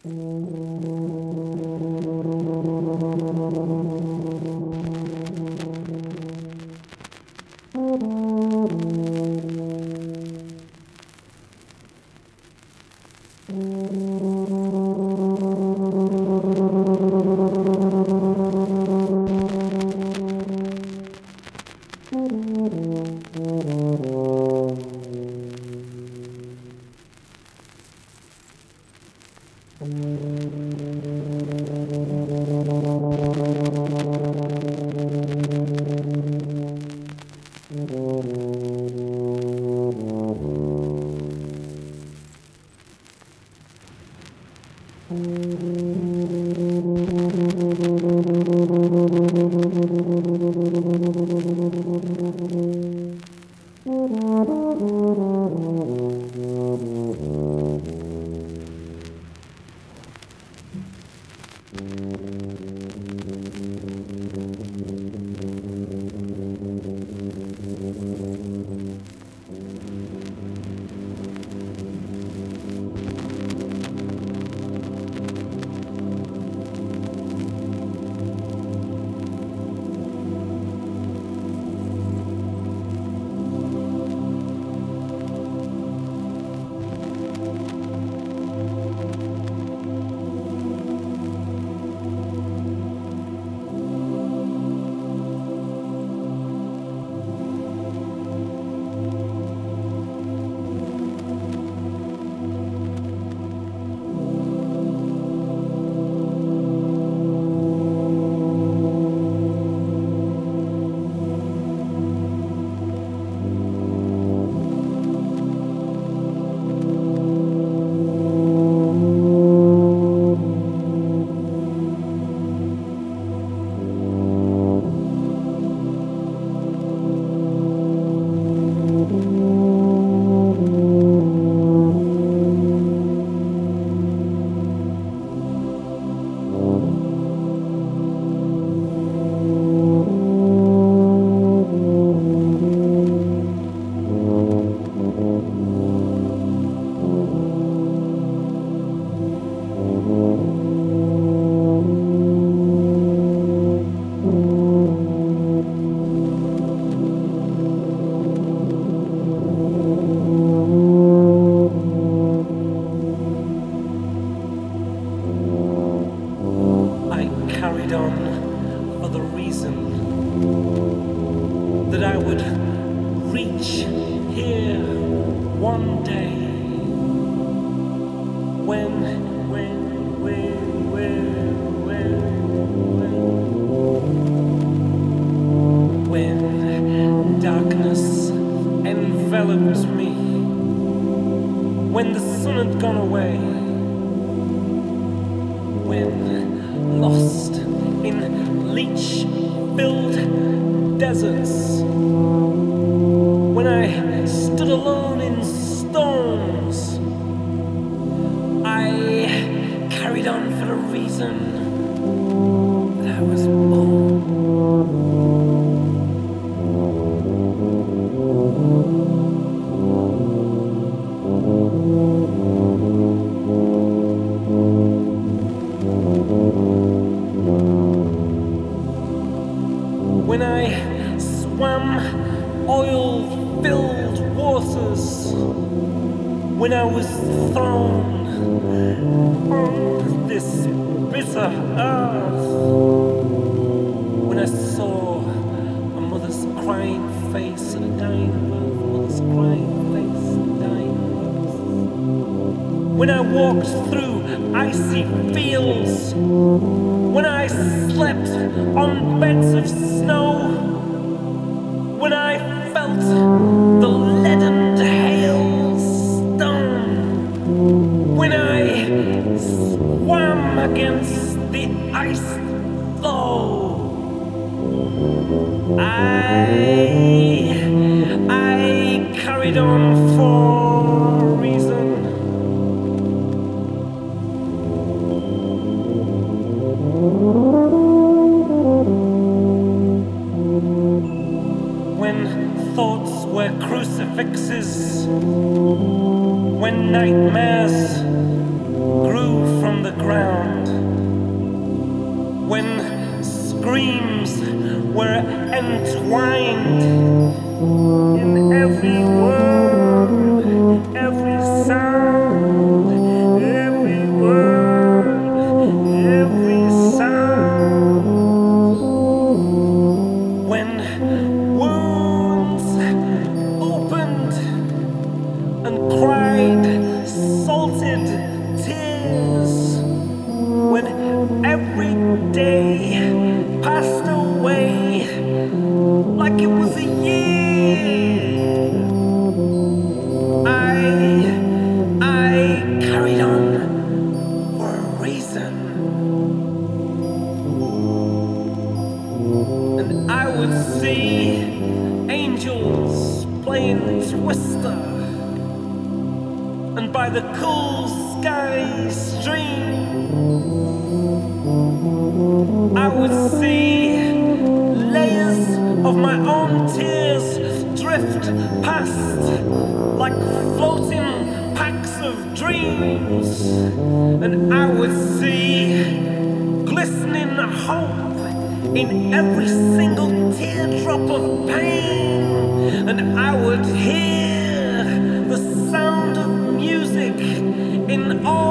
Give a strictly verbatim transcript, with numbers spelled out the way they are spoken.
When nightmares grew from the ground, when screams were entwined in every word, every sound, every word, every sound. When wounds opened and cried salted tears, when every day passed away like it was a year, I, I carried on for a reason. And I would see angels playing Twister, and by the cool sky stream I would see layers of my own tears drift past like floating packs of dreams, and I would see glistening hope in every single teardrop of pain, and I would hear the sound of music in all